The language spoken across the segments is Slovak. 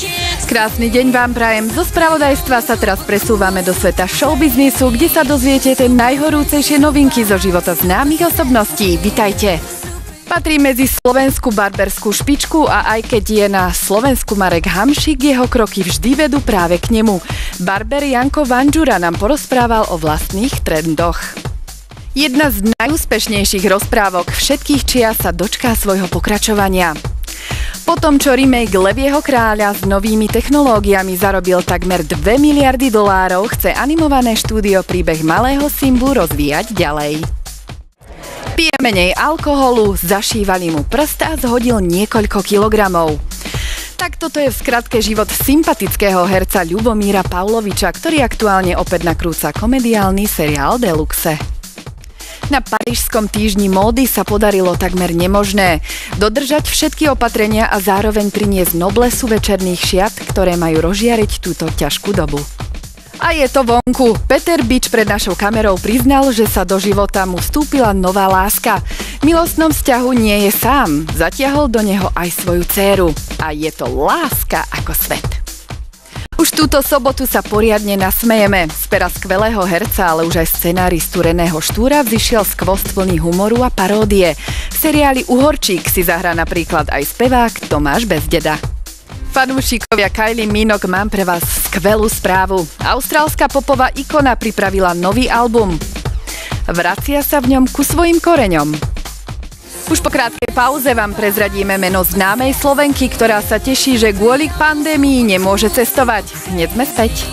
Krásny deň vám prajem. Zo spravodajstva sa teraz presúvame do sveta showbiznisu, kde sa dozviete tie najhorúcejšie novinky zo života známych osobností. Vitajte. Patrí medzi slovenskú barberskú špičku a aj keď je na Slovensku Marek Hamšík, jeho kroky vždy vedú práve k nemu. Barber Janko Vanžura nám porozprával o vlastných trendoch. Jedna z najúspešnejších rozprávok všetkých čias sa dočká svojho pokračovania. Po tom, čo remake Levieho kráľa s novými technológiami zarobil takmer 2 miliardy dolárov, chce animované štúdio príbeh malého Simbu rozvíjať ďalej. Pije menej alkoholu, zašívali mu prst a zhodil niekoľko kilogramov. Tak toto je v skratke život sympatického herca Ľubomíra Pavloviča, ktorý aktuálne opäť nakrúca komediálny seriál Deluxe. Na parížskom týždni módy sa podarilo takmer nemožné. Dodržať všetky opatrenia a zároveň priniesť noblesu večerných šiat, ktoré majú rozžiariť túto ťažkú dobu. A je to vonku. Peter Bič pred našou kamerou priznal, že sa do života mu vstúpila nová láska. V milostnom vzťahu nie je sám. Zatiahol do neho aj svoju dcéru. A je to láska ako svet. Už túto sobotu sa poriadne nasmejeme. Z pera skvelého herca, ale už aj scenáristu Reného Štúra vzišiel skvost plný humoru a paródie. V seriáli Uhorčík si zahrá napríklad aj spevák Tomáš Bezdeda. Fanúšikovia Kylie Minogue, mám pre vás skvelú správu. Austrálska popová ikona pripravila nový album. Vracia sa v ňom ku svojim koreňom. Už po krátkej pauze vám prezradíme meno známej Slovenky, ktorá sa teší, že kvôli pandémii nemôže cestovať. Hneď sme späť.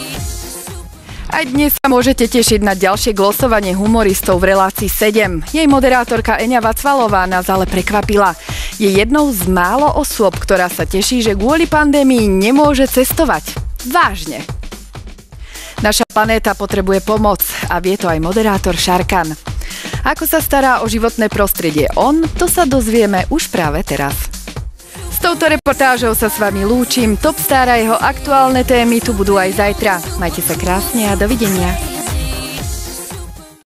Aj dnes sa môžete tešiť na ďalšie glosovanie humoristov v relácii 7. Jej moderátorka Eňa Vacvalová nás ale prekvapila. Je jednou z málo osôb, ktorá sa teší, že kvôli pandémii nemôže cestovať. Vážne. Naša planéta potrebuje pomoc a vie to aj moderátor Šarkan. Ako sa stará o životné prostredie on, to sa dozvieme už práve teraz. S touto reportážou sa s vami lúčim. Top Star a jeho aktuálne témy tu budú aj zajtra. Majte sa krásne a dovidenia.